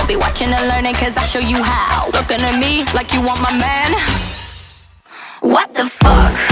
be watching and learning, cause I show you how. Looking at me like you want my man. What the fuck?